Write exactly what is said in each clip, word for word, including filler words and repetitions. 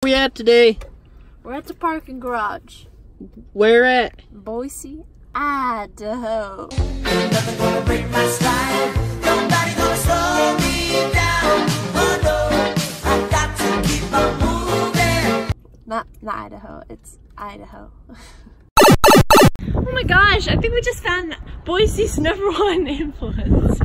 Where we at today? We're at the parking garage. Where at? Boise, Idaho. Nothing gonna break my stride. Nobody gonna slow me down. Oh no, I got to keep on moving. Not, not Idaho, it's Idaho. Oh my gosh, I think we just found Boise's number one influence.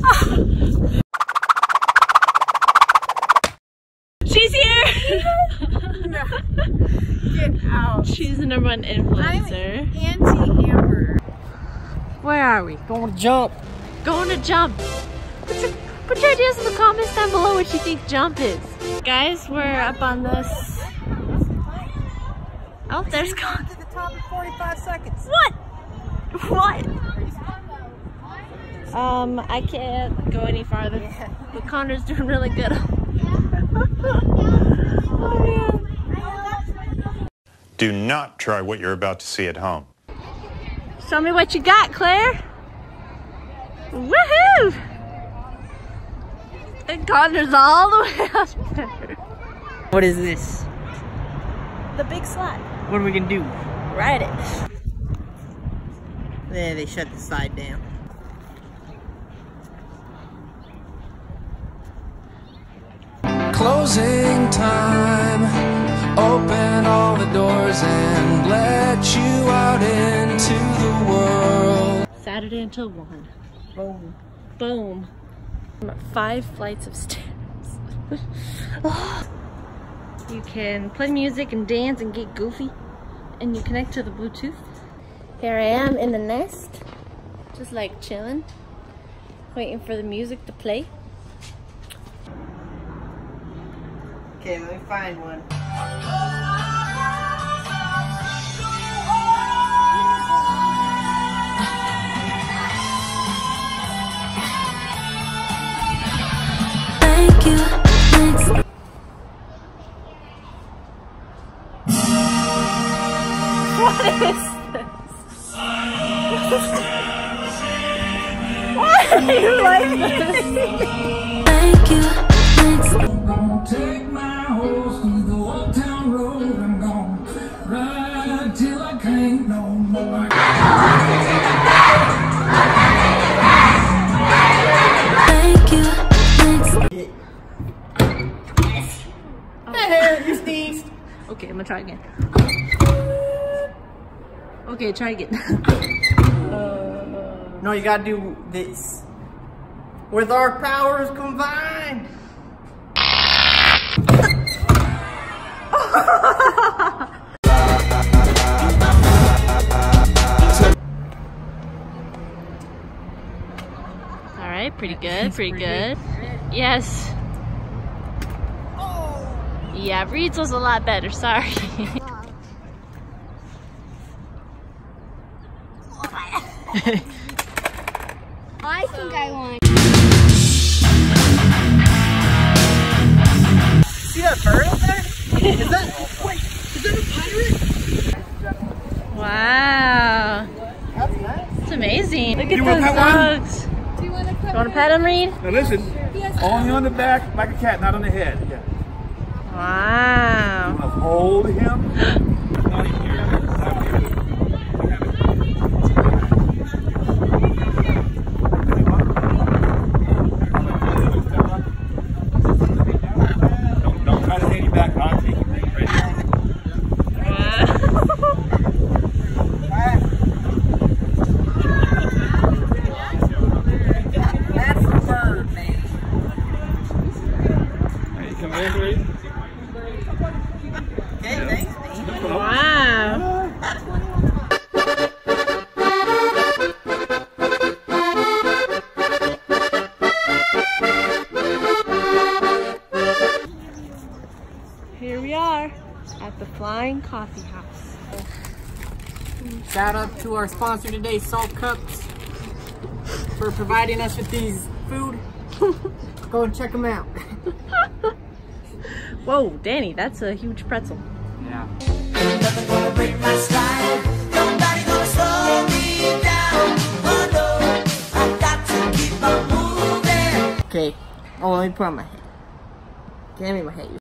She's here! No. Get out. She's the number one influencer. I'm anti-Amber. Where are we? Going to jump. Going to jump. Put your, put your ideas in the comments down below what you think jump is. Guys, we're up on this. Oh, there's Connor. To the top in forty-five seconds. What? What? Um, I can't go any farther. Yeah. But Connor's doing really good. Oh man. Do not try what you're about to see at home. Show me what you got, Claire. Woohoo! And Connor's all the way up there. What is this? The big slide. What are we gonna do? Ride it. There, they shut the slide down. Closing time, open all the doors and let you out into the world. Saturday until one. Boom. Boom. Five flights of stairs. You can play music and dance and get goofy, and you connect to the Bluetooth. Here I am in the nest, just like chilling, waiting for the music to play. Okay, let me find one. Thank you. Thanks. What is this? Why are you like this? Thank you. Thanks. Gonna take my horse to the old town road. I'm gonna ride till I can't no more. Thank you. Thanks. Hey, you sneezed. Okay, I'm gonna try again. Okay, try again. uh, no, you gotta do this. With our powers combined. All right, pretty good, pretty good. Yes. Yeah, Reed's was a lot better, sorry. I think I want. See that bird up there? Is that, wait, is that a pirate? Wow. That's nice. It's amazing. Look at You those want that dogs. Do you want to put You want to pet him, Reed? Now listen, only on the back like a cat, not on the head. Yeah. Wow. You want to hold him. Don't, don't try to hit him back. I'll take him right now. That's the bird, man. Hey, come here, Reed. Okay, thanks, man. Wow. Here we are at the Flying Coffee House. Shout out to our sponsor today, Salt Cups, for providing us with these food. Go and check them out. Whoa, Danny, that's a huge pretzel. Yeah. Nothing gonna break my stride. Nobody gonna slow me down. Oh no, I got to keep on moving. Okay. Oh, let me put on my hat. Give me my hat.